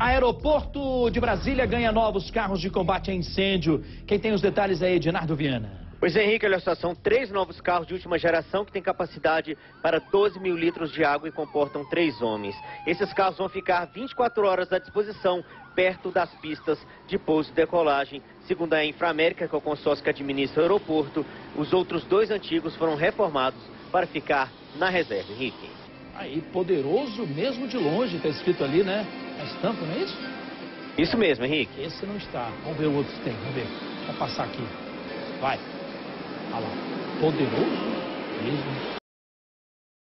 Aeroporto de Brasília ganha novos carros de combate a incêndio. Quem tem os detalhes é Ednardo Viana. Pois é, Henrique, olha só, são 3 novos carros de última geração que têm capacidade para 12 mil litros de água e comportam 3 homens. Esses carros vão ficar 24 horas à disposição, perto das pistas de pouso e decolagem. Segundo a Inframérica, que é o consórcio que administra o aeroporto, os outros 2 antigos foram reformados para ficar na reserva, Henrique. Aí, poderoso mesmo de longe, está escrito ali, né? A estampa, não é isso? Isso mesmo, Henrique. Esse não está. Vamos ver o outro que tem, vamos ver. Vou passar aqui. Vai. Olha lá. Poderoso mesmo.